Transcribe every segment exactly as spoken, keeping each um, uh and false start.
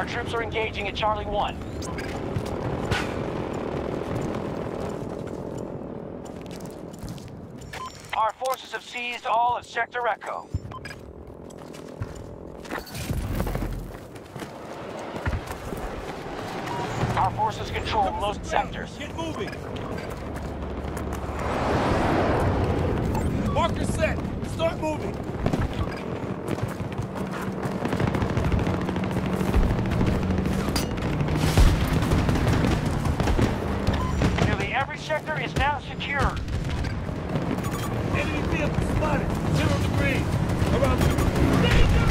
Our troops are engaging at Charlie one. Our forces have seized all of Sector Echo. Our forces control most sectors. Get moving! Marker set! Start moving! Nearly every sector is now secure. Enemy vehicle spotted! Zero degrees! Around danger!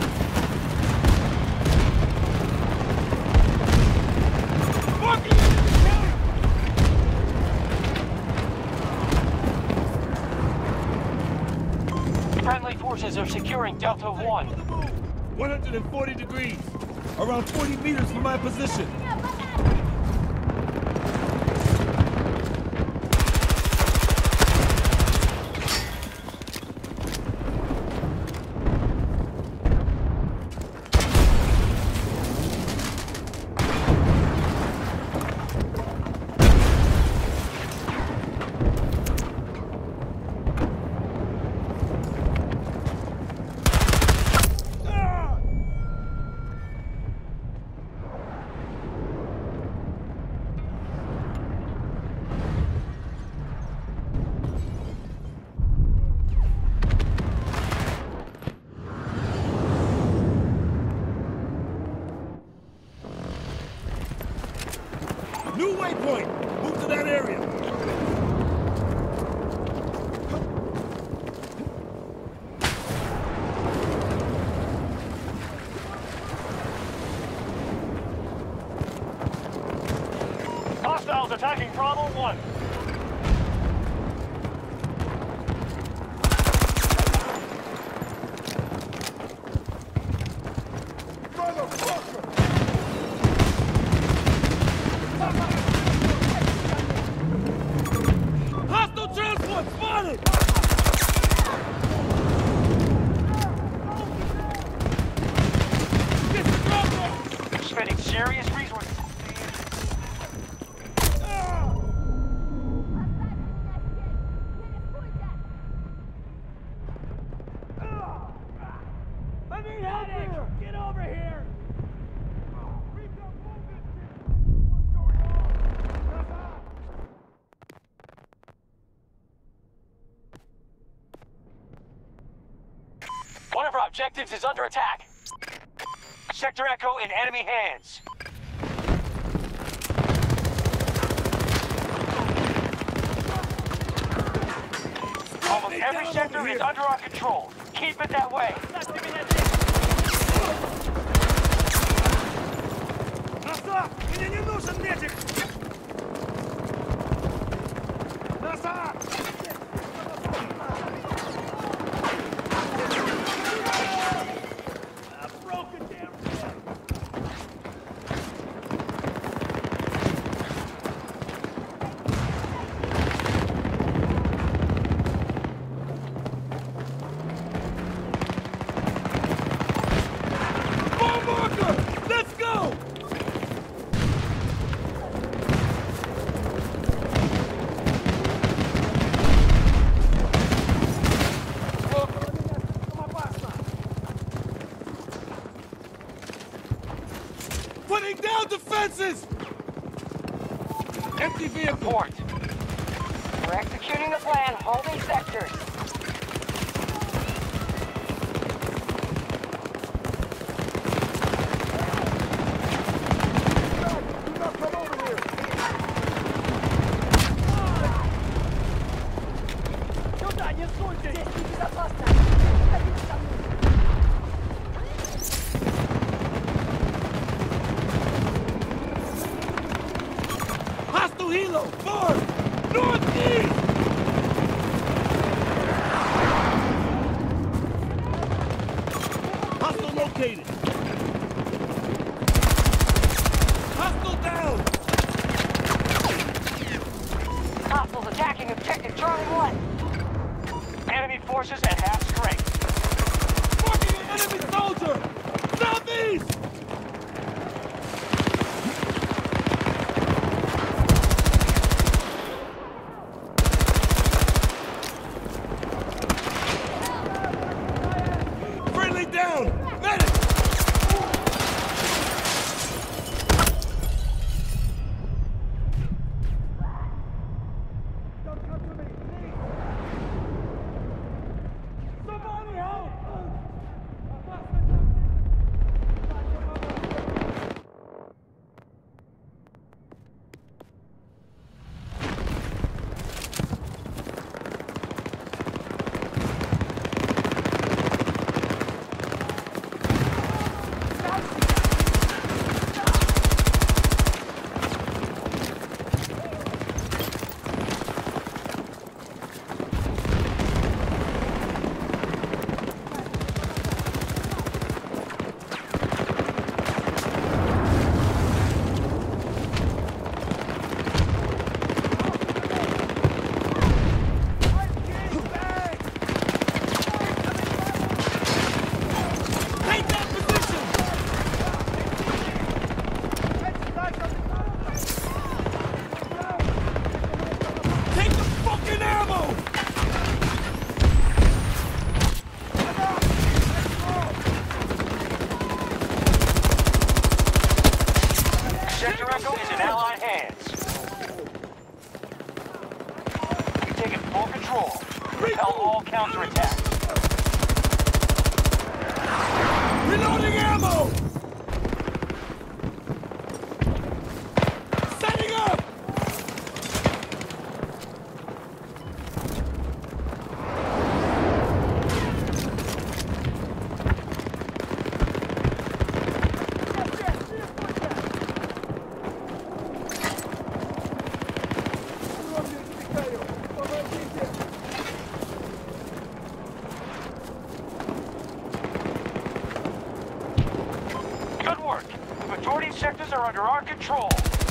Marking enemy tank! Friendly forces are securing Delta one. one hundred forty degrees! Around twenty meters from my position! New waypoint! Move to that area! Hostiles attacking Bravo one. Hostile transport spotted! Get the drop off! Spending serious resources. I need help here! Get over here! One of our objectives is under attack. Sector Echo in enemy hands. Almost every sector is under our control. Keep it that way. Назад! Мне не нужен медик! Назад! Let's go! Putting down defenses! Empty vehicle! Report. We're executing the plan, holding sectors. Hostile helo! Far! Northeast! Hostile located! Hostile down! Hostiles attacking objective Charlie one. Enemy forces at half strength. Marking an enemy soldier! Southeast! Taking ammo! Sector Echo is in Allied hands. We've taken full control. Repel all counterattacks. Reloading ammo! Setting up! Good work. The majority of sectors are under our control.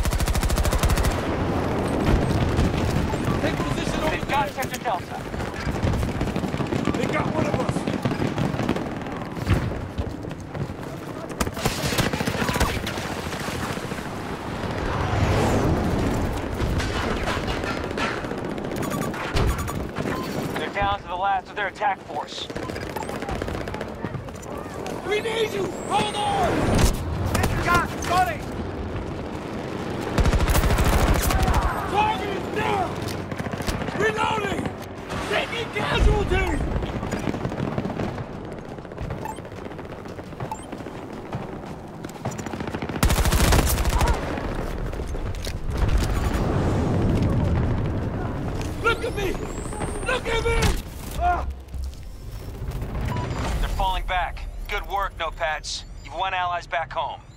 Take position over They've got Sector Delta. They got one of us! They're down to the last of their attack force. We need you! Hold on! Got Scotty! Target is down! Reloading! Taking casualties! Look at me! Look at me! Ah! They're falling back. Good work, Notepads. You've won allies back home.